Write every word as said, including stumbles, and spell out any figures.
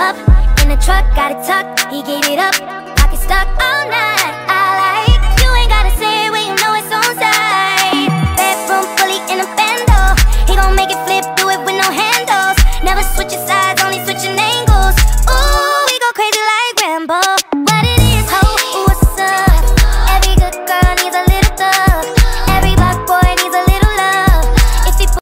up in the truck, got it tucked, he gave it up. Pocket stuck all night.